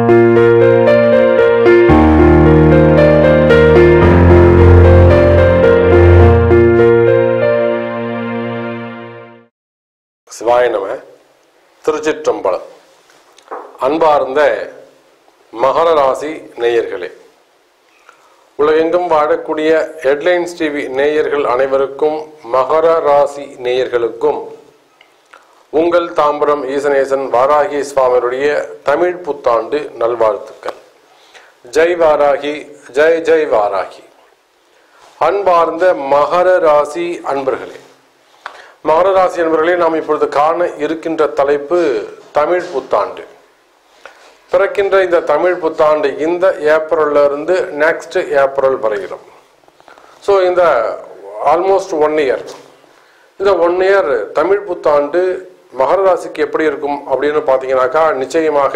சிவாய நம. திருச்சிற்றம்பலம். அன்பார்ந்த மகர ராசி நேயர்களே, உலகெங்கும் வாழக்கூடிய ஹெட்லைன்ஸ் டிவி நேயர்கள் அனைவருக்கும், மகர ராசி நேயர்களுக்கும் உங்கள் தாம்பரம் ஈசனேசன் வாராகி சுவாமியுடைய தமிழ் புத்தாண்டு நல்வாழ்த்துக்கள். ஜெய் வாராகி, ஜெய் ஜெய் வாராகி. அன்பார்ந்த மகர ராசி அன்பர்களே, மகர ராசி அன்பர்களே, நாம் இப்பொழுது காண இருக்கின்ற தலைப்பு தமிழ் புத்தாண்டு. பிறக்கின்ற இந்த தமிழ் புத்தாண்டு இந்த ஏப்ரல்ல இருந்து நெக்ஸ்ட் ஏப்ரல் வரைகிறோம். ஸோ இந்த ஆல்மோஸ்ட் 1 இயர், இந்த 1 இயர் தமிழ் புத்தாண்டு மகர ராசிக்கு எப்படி இருக்கும் அப்படின்னு பார்த்தீங்கன்னாக்கா, நிச்சயமாக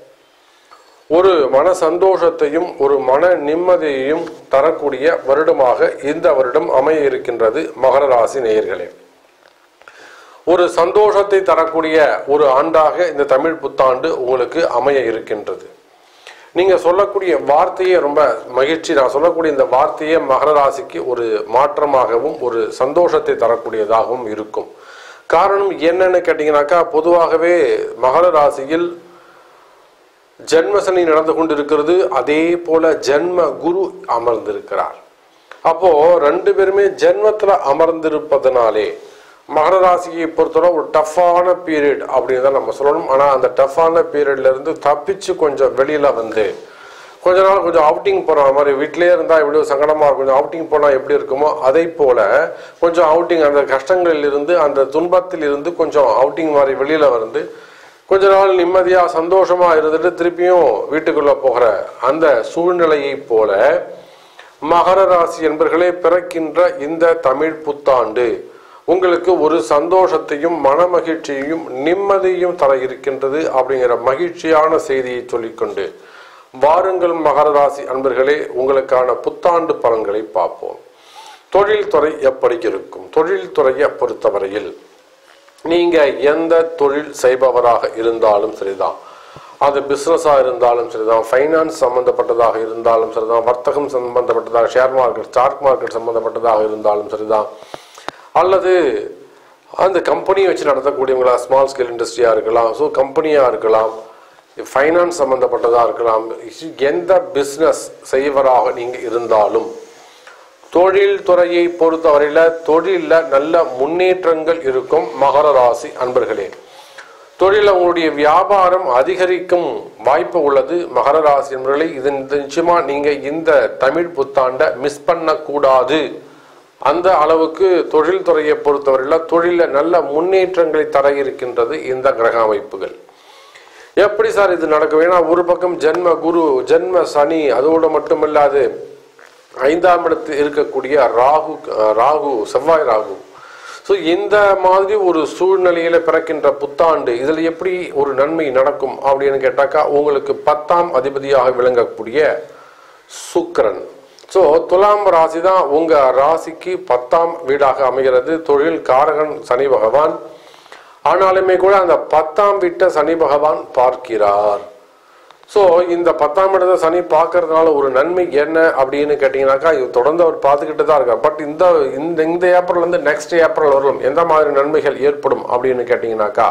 ஒரு மன சந்தோஷத்தையும் ஒரு மன நிம்மதியையும் தரக்கூடிய வருடமாக இந்த வருடம் அமைய இருக்கின்றது. மகர ராசி நேயர்களே, ஒரு சந்தோஷத்தை தரக்கூடிய ஒரு ஆண்டாக இந்த தமிழ் புத்தாண்டு உங்களுக்கு அமைய இருக்கின்றது. நீங்க சொல்லக்கூடிய வார்த்தையே ரொம்ப மகிழ்ச்சி. நான் சொல்லக்கூடிய இந்த வார்த்தையே மகர ராசிக்கு ஒரு மாற்றமாகவும் ஒரு சந்தோஷத்தை தரக்கூடியதாகவும் இருக்கும். காரணம் என்னன்னு கேட்டீங்கன்னாக்கா, பொதுவாகவே மகர ராசியில் ஜென்மசனி நடந்து கொண்டிருக்கிறது. அதே போல ஜென்ம குரு அமர்ந்திருக்கிறார். அப்போ 2 பேருமே ஜென்மத்துல அமர்ந்திருப்பதனாலே மகர ராசியை பொறுத்தவரை ஒரு டஃப்பான பீரியட் அப்படின்னு தான் நம்ம சொல்லணும். ஆனால் அந்த டஃப்பான பீரியட்ல இருந்து தப்பிச்சு கொஞ்சம் வெளியில வந்து கொஞ்ச நாள் கொஞ்சம் அவுட்டிங் போகிற மாதிரி, வீட்டிலே இருந்தால் எப்படி சங்கடமாக இருக்கும், கொஞ்சம் அவுட்டிங் போனால் எப்படி இருக்குமோ அதை போல கொஞ்சம் அவுட்டிங், அந்த கஷ்டங்களில் இருந்து அந்த துன்பத்தில் இருந்து கொஞ்சம் அவுட்டிங் மாதிரி வெளியில வந்து கொஞ்ச நாள் நிம்மதியாக சந்தோஷமாக இருந்துட்டு திருப்பியும் வீட்டுக்குள்ளே போகிற அந்த சூழ்நிலையை போல மகர ராசி என்பர்களே பிறக்கின்ற இந்த தமிழ் புத்தாண்டு உங்களுக்கு ஒரு சந்தோஷத்தையும் மன மகிழ்ச்சியையும் நிம்மதியையும் தர இருக்கின்றது அப்படிங்கிற மகிழ்ச்சியான செய்தியை சொல்லிக்கொண்டு வாருங்கள் மகர ராசி அன்பர்களே, உங்களுக்கான புத்தாண்டு பலன்களை பார்ப்போம். தொழில்துறை எப்படி இருக்கும்? தொழில்துறையை பொறுத்தவரையில் நீங்க எந்த தொழில் செய்பவராக இருந்தாலும் சரிதான், அது பிஸ்னஸா இருந்தாலும் சரிதான், ஃபைனான்ஸ் சம்பந்தப்பட்டதாக இருந்தாலும் சரிதான், வர்த்தகம் சம்பந்தப்பட்டதாக, ஷேர் மார்க்கெட் ஸ்டாக் மார்க்கெட் சம்பந்தப்பட்டதாக இருந்தாலும் சரிதான், அல்லது அந்த கம்பெனியை வச்சு நடத்தக்கூடியவங்களா, ஸ்மால் ஸ்கேல் இண்டஸ்ட்ரியாக இருக்கலாம், ஸோ கம்பெனியாக இருக்கலாம், ஃபைனான்ஸ் சம்மந்தப்பட்டதாக இருக்கலாம், எந்த பிஸ்னஸ் செய்வராக நீங்கள் இருந்தாலும் தொழில் துறையை பொறுத்தவரையில் தொழிலில் நல்ல முன்னேற்றங்கள் இருக்கும். மகர ராசி அன்பர்களே, தொழிலில் உங்களுடைய வியாபாரம் அதிகரிக்கும் வாய்ப்பு உள்ளது. மகர ராசி அன்பர்களே, இது நிச்சயமாக நீங்கள் இந்த தமிழ் புத்தாண்டை மிஸ் பண்ணக்கூடாது. அந்த அளவுக்கு தொழில் துறையை பொறுத்தவரையில் தொழிலில் நல்ல முன்னேற்றங்களை தர இருக்கின்றது இந்த கிரக அமைப்புகள். எப்படி சார் இது நடக்கும்? ஏன்னா ஒரு பக்கம் ஜென்ம குரு, ஜென்ம சனி, அதோடு மட்டுமல்லாது 5ஆம் இடத்தில் இருக்கக்கூடிய ராகு, செவ்வாய் ராகு. ஸோ இந்த மாதிரி ஒரு சூழ்நிலையில பிறக்கின்ற புத்தாண்டு, இதில் எப்படி ஒரு நன்மை நடக்கும் அப்படின்னு கேட்டாக்கா, உங்களுக்கு 10ஆம் அதிபதியாக விளங்கக்கூடிய சுக்கிரன். ஸோ துலாம் ராசி தான் உங்க ராசிக்கு 10ஆம் வீடாக அமைகிறது. தொழில் காரகன் சனி பகவான். ஆனாலுமே கூட அந்த 10ஆம் வீட்டை சனி பகவான் பார்க்கிறார். ஸோ இந்த 10ஆம் இடத்தை சனி பார்க்கறதுனால ஒரு நன்மை என்ன அப்படின்னு கேட்டீங்கன்னாக்கா, இது தொடர்ந்து அவர் பார்த்துக்கிட்டு தான் இருக்கார். பட் இந்த ஏப்ரல் வந்து நெக்ஸ்ட் ஏப்ரல் வரலும் எந்த மாதிரி நன்மைகள் ஏற்படும் அப்படின்னு கேட்டீங்கன்னாக்கா,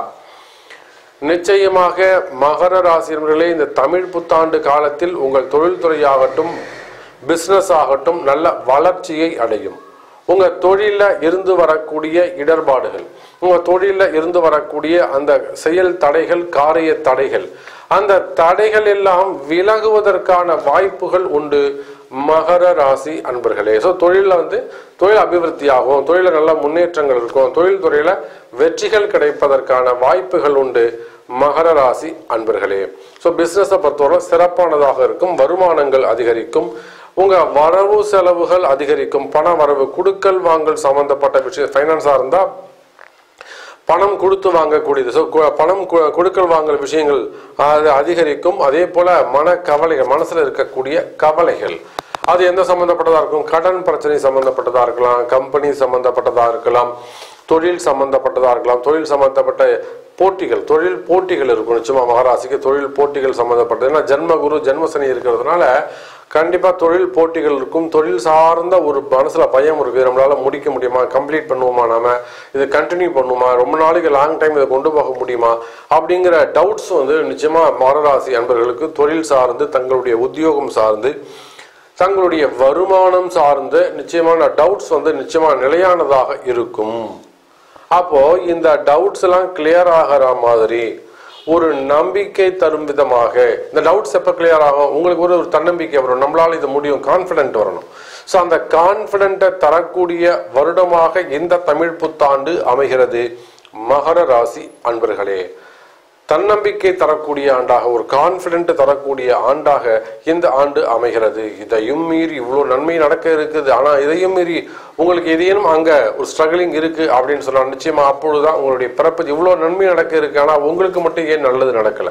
நிச்சயமாக மகர ராசியர்களே இந்த தமிழ் புத்தாண்டு காலத்தில் உங்கள் தொழில்துறையாகட்டும் பிஸ்னஸ் ஆகட்டும் நல்ல வளர்ச்சியை அடையும். உங்க தொழில இருந்து வரக்கூடிய இடர்பாடுகள், உங்க தொழில இருந்து வரக்கூடிய அந்த செயல் தடைகள், காரிய தடைகள், அந்த தடைகள் எல்லாம் விலகுவதற்கான வாய்ப்புகள் உண்டு மகர ராசி அன்பர்களே. ஸோ தொழிலில் வந்து தொழில் அபிவிருத்தி ஆகும், தொழிலில் நல்ல முன்னேற்றங்கள் இருக்கும், தொழில் துறையில வெற்றிகள் கிடைப்பதற்கான வாய்ப்புகள் உண்டு மகர ராசி அன்பர்களே. ஸோ பிஸ்னஸை பொறுத்தவரை சிறப்பானதாக இருக்கும். வருமானங்கள் அதிகரிக்கும், உங்க வரவு செலவுகள் அதிகரிக்கும். பண வரவு, கொடுக்கல் வாங்கல் சம்பந்தப்பட்ட விஷயம், ஃபைனான்ஸா இருந்தா பணம் கொடுத்து வாங்கக்கூடியது. ஸோ பணம் கொடுக்கல் வாங்கல் விஷயங்கள் அது அதிகரிக்கும். அதே போல மன கவலைகள், மனசுல இருக்கக்கூடிய கவலைகள், அது எந்த சம்பந்தப்பட்டதா இருக்கும்? கடன் பிரச்சனை சம்பந்தப்பட்டதா இருக்கலாம், கம்பெனி சம்பந்தப்பட்டதா இருக்கலாம், தொழில் சம்பந்தப்பட்டதாக இருக்கலாம், தொழில் சம்பந்தப்பட்ட போட்டிகள், தொழில் போட்டிகள் இருக்கும். நிச்சயமா மகராசிக்கு தொழில் போட்டிகள் சம்பந்தப்பட்டது. ஏன்னா ஜென்மகுரு ஜென்மசனி இருக்கிறதுனால கண்டிப்பா தொழில் போட்டிகள் இருக்கும். தொழில் சார்ந்த ஒரு மனசுல பயம் இருக்கு, நம்மளால முடிக்க முடியுமா, கம்ப்ளீட் பண்ணுவோமா, நாம இதை கண்டினியூ பண்ணுவோமா, ரொம்ப நாளைக்கு லாங் டைம் இதை கொண்டு போக முடியுமா அப்படிங்கிற டவுட்ஸ் நிச்சயமா மகராசி அன்பர்களுக்கு தொழில் சார்ந்து, தங்களுடைய உத்தியோகம் சார்ந்து, தங்களுடைய வருமானம் சார்ந்து நிச்சயமான டவுட்ஸ் நிச்சயமா நிலையானதாக இருக்கும். அப்போ இந்த டவுட்ஸ் எல்லாம் கிளியர் ஆகிற மாதிரி ஒரு நம்பிக்கை தரும் விதமாக, இந்த டவுட்ஸ் எப்ப கிளியர் ஆகும், உங்களுக்கு ஒரு தன்னம்பிக்கை வரும், நம்மளால இது முடியும், கான்பிடென்ட் வரணும். ஸோ அந்த கான்பிடென்ட்டை தரக்கூடிய வருடமாக இந்த தமிழ் புத்தாண்டு அமைகிறது மகர ராசி அன்பர்களே. தன்னம்பிக்கை தரக்கூடிய ஆண்டாக, ஒரு கான்பிடென்ட் தரக்கூடிய ஆண்டாக இந்த ஆண்டு அமைகிறது. இதையும் மீறி இவ்வளோ நன்மை நடக்க இருக்குது, ஆனால் இதையும் மீறி உங்களுக்கு எதையும் அங்கே ஒரு ஸ்ட்ரகிளிங் இருக்கு அப்படின்னு சொன்னால் நிச்சயமா அப்பொழுதுதான் உங்களுடைய பிறப்பு இவ்வளோ நன்மை நடக்க இருக்கு, ஆனால் உங்களுக்கு மட்டும் ஏன் நல்லது நடக்கல?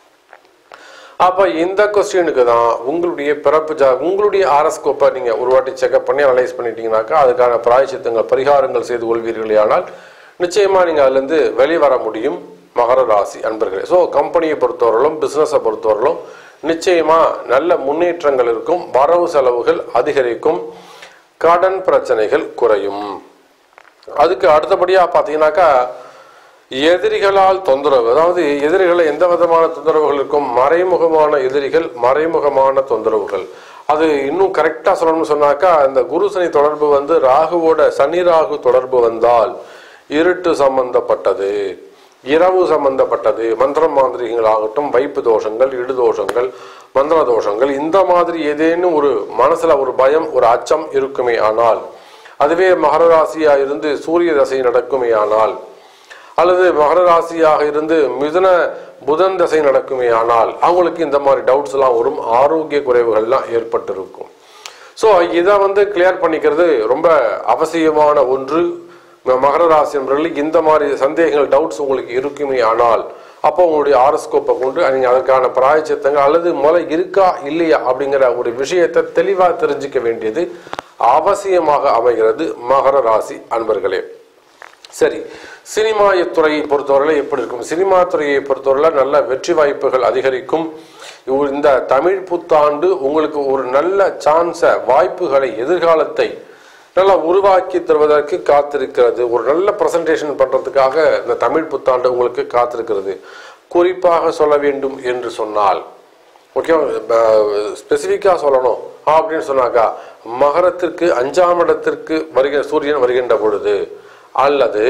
அப்ப இந்த கொஸ்டினுக்கு தான் உங்களுடைய பிறப்பு உங்களுடைய ஆரஸ்கோப்பை நீங்க ஒரு வாட்டி செக்அப் பண்ணி அனலைஸ் பண்ணிட்டீங்கன்னாக்கா அதுக்கான பிராயச்சித்தங்கள் பரிகாரங்கள் செய்து கொள்வீர்களே, ஆனால் நிச்சயமா நீங்க அதுல இருந்து வெளிவர முடியும் மகர ராசி அன்பர்களே. ஸோ கம்பெனியை பொறுத்தவரையிலும், பிசினஸை பொறுத்தவரையிலும் நிச்சயமா நல்ல முன்னேற்றங்கள் இருக்கும், வரவு செலவுகள் அதிகரிக்கும், கடன் பிரச்சனைகள் குறையும். அதுக்கு அடுத்தபடியா பாத்தீங்கன்னாக்கா எதிரிகளால் தொந்தரவு, அதாவது எதிரிகளை எந்த விதமான தொந்தரவுகள் இருக்கும், மறைமுகமான எதிரிகள், மறைமுகமான தொந்தரவுகள். அது இன்னும் கரெக்டா சொல்லணும்னு சொன்னாக்கா இந்த குரு சனி தொடர்பு ராகுவோட, சனி ராகு தொடர்பு வந்தால் இருட்டு சம்பந்தப்பட்டது, இரவு சம்பந்தப்பட்டது, மந்திரம் மாந்திரிகங்கள் ஆகட்டும், வைப்பு தோஷங்கள், இடு தோஷங்கள், மந்திர தோஷங்கள், இந்த மாதிரி ஏதேனும் ஒரு மனசுல ஒரு பயம், ஒரு அச்சம் இருக்குமே ஆனால், அதுவே மகர ராசியா இருந்து சூரிய தசை நடக்குமே ஆனால், அல்லது மகர ராசியாக இருந்து மிதுன புதன் தசை நடக்குமே ஆனால் அவங்களுக்கு இந்த மாதிரி டவுட்ஸ் எல்லாம் வரும், ஆரோக்கிய குறைவுகள்லாம் ஏற்பட்டிருக்கும். ஸோ இதை கிளியர் பண்ணிக்கிறது ரொம்ப அவசியமான ஒன்று. மகர ராசி நண்பர்களுக்கு இந்த மாதிரி சந்தேகங்கள், டவுட்ஸ் உங்களுக்கு இருக்குமே ஆனால் அப்போ உங்களுடைய ஆரோஸ்கோப்பை கொண்டு நீங்கள் அதற்கான பிராயச்சித்தங்கள் அல்லது முதல்ல இருக்கா இல்லையா அப்படிங்கிற ஒரு விஷயத்தை தெளிவாக தெரிஞ்சுக்க வேண்டியது அவசியமாக அமைகிறது மகர ராசி அன்பர்களே. சரி, சினிமா துறையை பொறுத்தவரையில எப்படி இருக்கும்? சினிமா துறையை பொறுத்தவரையில நல்ல வெற்றி வாய்ப்புகள் அதிகரிக்கும். இந்த தமிழ் புத்தாண்டு உங்களுக்கு ஒரு நல்ல சான்ஸை, வாய்ப்புகளை, எதிர்காலத்தை நல்லா உருவாக்கி தருவதற்கு காத்திருக்கிறது. ஒரு நல்ல பிரசன்டேஷன் பண்றதுக்காக இந்த தமிழ் புத்தாண்டு உங்களுக்கு காத்திருக்கிறது. குறிப்பாக சொல்ல வேண்டும் என்று சொன்னால், ஓகே, ஸ்பெசிஃபிக்கா சொல்லணும் அப்படின்னு சொன்னாக்கா மகரத்திற்கு 5ஆம் இடத்திற்கு சூரியன் வருகின்ற பொழுது, அல்லது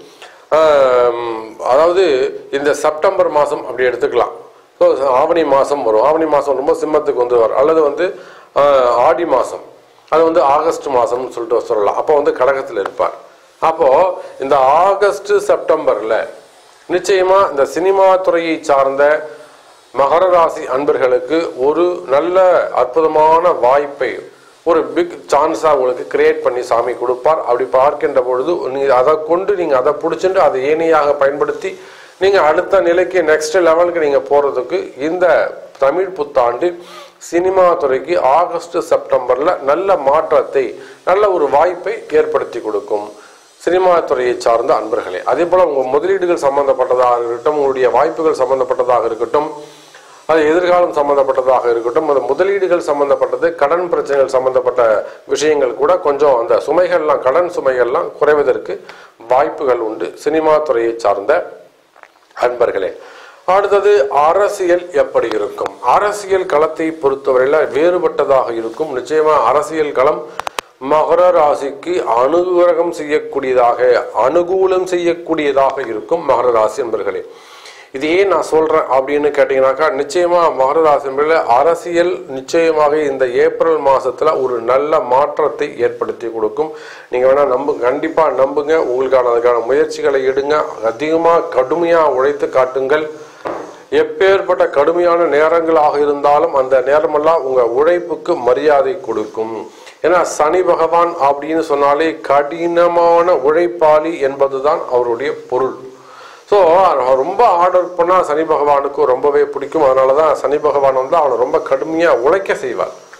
அதாவது இந்த செப்டம்பர் மாதம் அப்படி எடுத்துக்கலாம். ஸோ ஆவணி மாதம் வரும், ஆவணி மாதம் ரொம்ப சிம்மத்துக்கு வந்துடுவார், அல்லது ஆடி மாதம், அது ஆகஸ்ட் மாதம்னு சொல்லிட்டு சொல்லலாம். அப்போ கடகத்தில் இருப்பார். அப்போ இந்த ஆகஸ்ட் செப்டம்பர்ல நிச்சயமா இந்த சினிமா துறையை சார்ந்த மகர ராசி அன்பர்களுக்கு ஒரு நல்ல அற்புதமான வாய்ப்பை, ஒரு பிக் சான்ஸா உங்களுக்கு கிரியேட் பண்ணி சாமி கொடுப்பார். அப்படி பார்க்கின்ற பொழுது நீங்க அதை கொண்டு நீங்க அதை பிடிச்சிட்டு அதை ஏனையாக பயன்படுத்தி நீங்க அடுத்த நிலைக்கு, நெக்ஸ்ட் லெவலுக்கு நீங்க போறதுக்கு இந்த தமிழ் புத்தாண்டு சினிமா துறைக்கு ஆகஸ்ட் செப்டம்பர்ல நல்ல மாற்றத்தை, நல்ல ஒரு வாய்ப்பை ஏற்படுத்தி கொடுக்கும் சினிமா துறையை சார்ந்த அன்பர்களே. அதே போல உங்க முதலீடுகள் சம்பந்தப்பட்டதாக இருக்கட்டும், உங்களுடைய வாய்ப்புகள் சம்பந்தப்பட்டதாக இருக்கட்டும், அது எதிர்காலம் சம்பந்தப்பட்டதாக இருக்கட்டும், அந்த முதலீடுகள் சம்பந்தப்பட்டது, கடன் பிரச்சனைகள் சம்பந்தப்பட்ட விஷயங்கள் கூட கொஞ்சம் அந்த சுமைகள்லாம், கடன் சுமைகள்லாம் குறைவதற்கு வாய்ப்புகள் உண்டு சினிமா துறையை சார்ந்த அன்பர்களே. அடுத்தது அரசியல் எப்படி இருக்கும்? அரசியல் களத்தை பொறுத்தவரையில வேறுபட்டதாக இருக்கும். நிச்சயமா அரசியல் களம் மகர ராசிக்கு அனுகிரகம் செய்யக்கூடியதாக, அனுகூலம் செய்யக்கூடியதாக இருக்கும் மகர ராசி என்பர்களே. இது ஏன் நான் சொல்றேன் அப்படின்னு கேட்டீங்கன்னாக்கா, நிச்சயமா மகர ராசி என்பதில் அரசியல் நிச்சயமாக இந்த ஏப்ரல் மாசத்துல ஒரு நல்ல மாற்றத்தை ஏற்படுத்தி கொடுக்கும். நீங்க வேணா கண்டிப்பா நம்புங்க. உங்களுக்கான அதுக்கான முயற்சிகளை எடுங்க, அதிகமா கடுமையா உழைத்து காட்டுங்கள். எப்பேற்பட்ட கடுமையான நேரங்களாக இருந்தாலும் அந்த நேரமெல்லாம் உங்க உழைப்புக்கு மரியாதை கொடுக்கும். ஏன்னா சனி பகவான் அப்படின்னு சொன்னாலே கடினமான உழைப்பாளி என்பதுதான் அவருடைய பொருள். ஸோ ரொம்ப ஹார்ட் ஒர்க் பண்ணால் சனி பகவானுக்கு ரொம்பவே பிடிக்கும். அதனால தான் சனி பகவான் அவனை ரொம்ப கடுமையாக உழைக்க செய்வார்.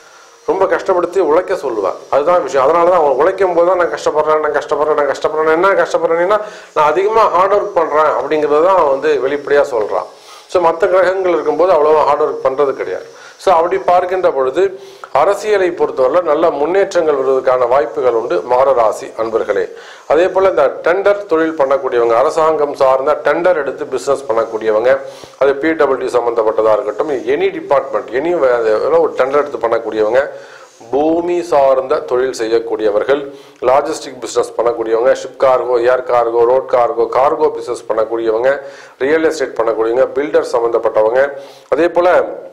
ரொம்ப கஷ்டப்படுத்தி உழைக்க சொல்லுவேன். அதுதான் விஷயம். அதனால தான் அவன் உழைக்கும் போது தான் நான் கஷ்டப்படுறேன் என்ன கஷ்டப்படுறேன்னா நான் அதிகமாக ஹார்ட் ஒர்க் பண்ணுறேன் அப்படிங்கிறது தான் அவன் வந்து வெளிப்படையாக சொல்கிறான். ஸோ மற்ற கிரகங்கள் இருக்கும்போது அவ்வளோவா ஹார்ட் ஒர்க் பண்ணுறது கிடையாது. ஸோ அப்படி பார்க்கின்ற பொழுது அரசியலை பொறுத்தவரை நல்ல முன்னேற்றங்கள் வருவதற்கான வாய்ப்புகள் உண்டு மகர ராசி அன்பர்களே. அதே போல் இந்த டெண்டர் தொழில் பண்ணக்கூடியவங்க, அரசாங்கம் சார்ந்த டெண்டர் எடுத்து பிஸ்னஸ் பண்ணக்கூடியவங்க, அது PWD சம்மந்தப்பட்டதாக இருக்கட்டும், எனி டிபார்ட்மெண்ட் எனி ஒரு டெண்டர் எடுத்து பண்ணக்கூடியவங்க, பூமி சார்ந்த தொழில் செய்யக்கூடியவர்கள், லாஜிஸ்டிக் பிஸ்னஸ் பண்ணக்கூடியவங்க, ship cargo, air cargo, road cargo, cargo business பண்ணக்கூடியவங்க, ரியல் எஸ்டேட் பண்ணக்கூடியவங்க, பில்டர் சம்மந்தப்பட்டவங்க, அதே போல்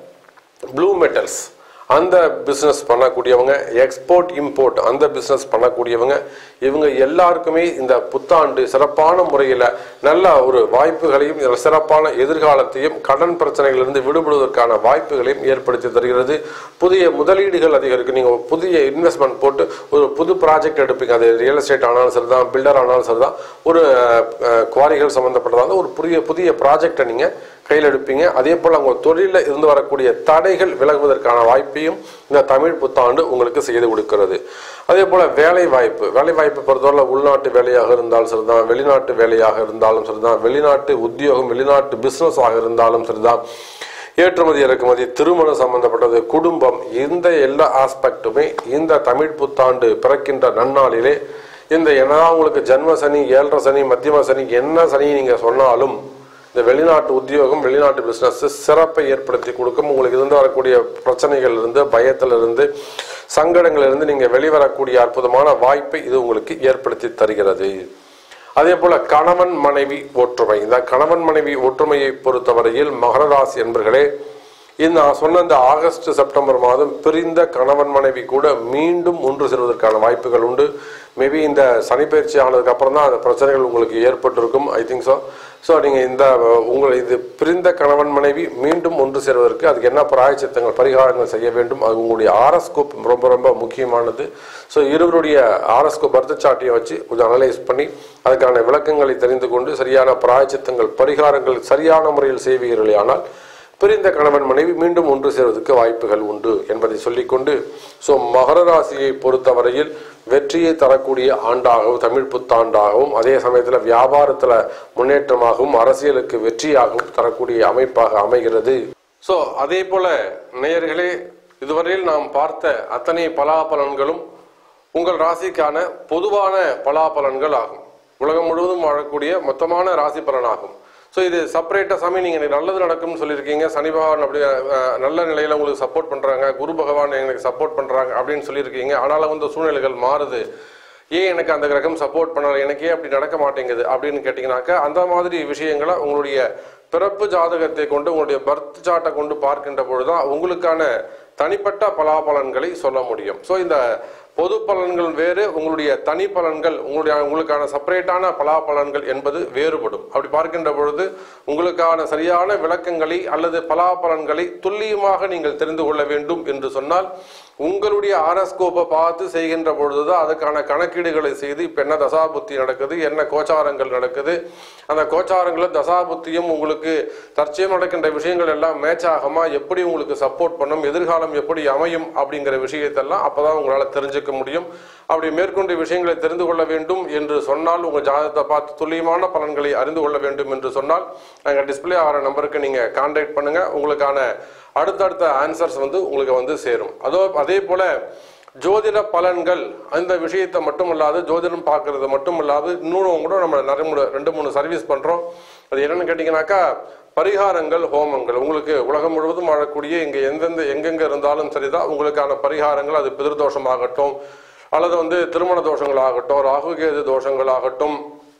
ப்ளூ மெட்டல்ஸ் அந்த பிஸ்னஸ் பண்ணக்கூடியவங்க, எக்ஸ்போர்ட் இம்போர்ட் அந்த பிஸ்னஸ் பண்ணக்கூடியவங்க, இவங்க எல்லாருக்குமே இந்த புத்தாண்டு சிறப்பான முறையில் நல்ல ஒரு வாய்ப்புகளையும் சிறப்பான எதிர்காலத்தையும் கடன் பிரச்சனைகளிலிருந்து விடுபடுவதற்கான வாய்ப்புகளையும் ஏற்படுத்தி தருகிறது. புதிய முதலீடுகள் அதிகரிக்கும். நீங்கள் புதிய இன்வெஸ்ட்மெண்ட் போட்டு ஒரு புது ப்ராஜெக்ட் எடுப்பீங்க. அது ரியல் எஸ்டேட் ஆனாலும் சரிதான், பில்டர் ஆனாலும் சரிதான், ஒரு குவாரிகள் சம்மந்தப்பட்டதாக ஒரு புதிய ப்ராஜெக்டை நீங்கள் கையில் எடுப்பீங்க. அதே போல் அவங்க தொழிலில் இருந்து வரக்கூடிய தடைகள் விலகுவதற்கான வாய்ப்பையும் இந்த தமிழ் புத்தாண்டு உங்களுக்கு செய்து கொடுக்கிறது. அதே போல் வேலை வாய்ப்பு பொறுத்தவரை உள்நாட்டு வேலையாக இருந்தாலும் சரிதான், வெளிநாட்டு வேலையாக இருந்தாலும் சரிதான், வெளிநாட்டு உத்தியோகம், வெளிநாட்டு பிஸ்னஸ் ஆக இருந்தாலும் சரிதான், ஏற்றுமதி இறக்குமதி, திருமணம் சம்பந்தப்பட்டது, குடும்பம், இந்த எல்லா ஆஸ்பெக்டுமே இந்த தமிழ் புத்தாண்டு பிறக்கின்ற நன்னாளிலே இந்த என்னதான் உங்களுக்கு ஜென்ம சனி, 7.5 சனி, மத்தியம சனி, என்ன சனி நீங்கள் சொன்னாலும் இந்த வெளிநாட்டு உத்தியோகம், வெளிநாட்டு பிஸ்னஸ் சிறப்பை ஏற்படுத்தி கொடுக்கும். உங்களுக்கு இருந்து வரக்கூடிய பிரச்சனைகள் இருந்து, பயத்திலிருந்து, சங்கடங்களிலிருந்து நீங்கள் வெளிவரக்கூடிய அற்புதமான வாய்ப்பை இது உங்களுக்கு ஏற்படுத்தி தருகிறது. அதே போல கணவன் மனைவி ஒற்றுமை, இந்த கணவன் மனைவி ஒற்றுமையை பொறுத்தவரையில் மகர ராசி என்பர்களே, நான் சொன்ன இந்த ஆகஸ்ட் செப்டம்பர் மாதம் பிரிந்த கணவன் மனைவி கூட மீண்டும் ஒன்று சேர்வதற்கான வாய்ப்புகள் உண்டு. மேபி இந்த சனிப்பயிற்சி ஆனதுக்கு அப்புறம் தான் அந்த பிரச்சனைகள் உங்களுக்கு ஏற்பட்டிருக்கும். ஐ திங்க் ஸோ நீங்கள் இது பிரிந்த கணவன் மனைவி மீண்டும் ஒன்று சேர்வதற்கு அதுக்கு என்ன பிராயச்சித்தங்கள், பரிகாரங்கள் செய்ய வேண்டும், அது உங்களுடைய ஆரஸ்கோப் ரொம்ப ரொம்ப முக்கியமானது. ஸோ இருவருடைய ஆரஸ்கோப் பர்த் சார்ட்டையை வச்சு கொஞ்சம் அனலைஸ் பண்ணி அதுக்கான விளக்கங்களை தெரிந்து கொண்டு சரியான பிராயச்சித்தங்கள், பரிகாரங்கள் சரியான முறையில் செய்வீர்களே ஆனால் பிரிந்த கணவன் மனைவி மீண்டும் ஒன்று சேர்வதற்கு வாய்ப்புகள் உண்டு என்பதை சொல்லிக்கொண்டு, ஸோ மகர ராசியை பொறுத்தவரையில் வெற்றியை தரக்கூடிய ஆண்டாகவும் தமிழ் புத்தாண்டாகவும், அதே சமயத்தில் வியாபாரத்தில் முன்னேற்றமாகவும் அரசியலுக்கு வெற்றியாகவும் தரக்கூடிய அமைப்பாக அமைகிறது. ஸோ அதே போல நேயர்களே, இதுவரையில் நாம் பார்த்த அத்தனை பலாபலன்களும் உங்கள் ராசிக்கான பொதுவான பலாபலன்கள் ஆகும். உலகம் முழுவதும் வாழக்கூடிய மொத்தமான ராசி பலனாகும். ஸோ இது செப்பரேட்டாக சாமி நீங்கள் நல்லது நடக்கும்னு சொல்லியிருக்கீங்க, சனி பகவான் அப்படி நல்ல நிலையில் உங்களுக்கு சப்போர்ட் பண்ணுறாங்க, குரு பகவான் எங்களுக்கு சப்போர்ட் பண்ணுறாங்க அப்படின்னு சொல்லியிருக்கீங்க. ஆனாலும் வந்து சூழ்நிலைகள் மாறுது, ஏன் எனக்கு அந்த கிரகம் சப்போர்ட் பண்ணல, எனக்கே அப்படி நடக்க மாட்டேங்குது அப்படின்னு கேட்டிங்கனாக்கா, அந்த மாதிரி விஷயங்களை உங்களுடைய பிறப்பு ஜாதகத்தை கொண்டு, உங்களுடைய பர்த் சார்ட்டை கொண்டு பார்க்கின்ற பொழுதுதான் உங்களுக்கான தனிப்பட்ட பலாபலன்களை சொல்ல முடியும். ஸோ இந்த பொது பலன்கள் வேறு, உங்களுடைய தனி பலன்கள், உங்களுக்கான செப்பரேட்டான பலாபலன்கள் என்பது வேறுபடும். அப்படி பார்க்கின்ற பொழுது உங்களுக்கான சரியான விளக்கங்களை அல்லது பலாபலன்களை துல்லியமாக நீங்கள் தெரிந்து கொள்ள வேண்டும் என்று சொன்னால் உங்களுடைய ஆரஸ்கோப்பை பார்த்து செய்கின்ற பொழுதுதான் அதுக்கான கணக்கீடுகளை செய்து இப்போ என்ன தசாபுத்தி நடக்குது, என்ன கோச்சாரங்கள் நடக்குது, அந்த கோச்சாரங்களும் தசாபுத்தியும் உங்களுக்கு தற்சயம் நடக்கின்ற விஷயங்கள் எல்லாம் மேட்ச் ஆகுமா, எப்படி உங்களுக்கு சப்போர்ட் பண்ணும், எதிர்காலம் எப்படி அமையும் அப்படிங்கிற விஷயத்தெல்லாம் அப்போதான் உங்களால் தெரிஞ்சுக்க முடியும். அப்படி மேற்கொண்டு விஷயங்களை தெரிந்து கொள்ள வேண்டும் என்று சொன்னால், உங்கள் ஜாதகத்தை பார்த்து துல்லியமான பலன்களை அறிந்து கொள்ள வேண்டும் என்று சொன்னால் நாங்கள் டிஸ்பிளே ஆகிற நம்பருக்கு நீங்கள் கான்டாக்ட் பண்ணுங்கள். உங்களுக்கான அடுத்தடுத்த ஆன்சர்ஸ் உங்களுக்கு சேரும். அதே போல ஜோதிட பலன்கள் அந்த விஷயத்தை மட்டுமல்லாது, ஜோதிடம் பார்க்கறது மட்டுமல்லாது இன்னும் கூட நம்ம நிறைய 2-3 சர்வீஸ் பண்ணுறோம். அது என்னென்னு கேட்டிங்கனாக்கா, பரிகாரங்கள், ஹோமங்கள். உங்களுக்கு உலகம் முழுவதும் வாழக்கூடிய எங்கெங்கே இருந்தாலும் சரிதான் உங்களுக்கான பரிகாரங்கள், அது பிதிர்தோஷமாகட்டும் அல்லது திருமண தோஷங்களாகட்டும், ராகுகேது தோஷங்களாகட்டும்,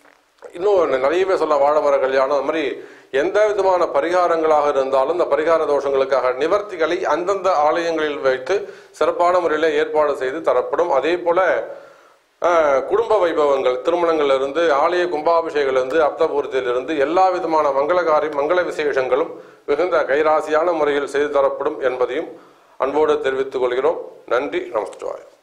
இன்னும் நிறையவே சொல்ல, வாழமர கல்யாணம், அது மாதிரி எந்த விதமான பரிகாரங்களாக இருந்தாலும் இந்த பரிகார தோஷங்களுக்காக நிவர்த்திகளை அந்தந்த ஆலயங்களில் வைத்து சிறப்பான முறையில் ஏற்பாடு செய்து தரப்படும். அதே போல குடும்ப வைபவங்கள், திருமணங்களிலிருந்து ஆலய கும்பாபிஷேகத்திலிருந்து அப்தபூர்த்தியிலிருந்து எல்லா விதமான மங்கள விசேஷங்களும் மிகுந்த கைராசியான முறையில் செய்து தரப்படும் என்பதையும் அன்போடு தெரிவித்துக் கொள்கிறோம். நன்றி, நமஸ்காரம்.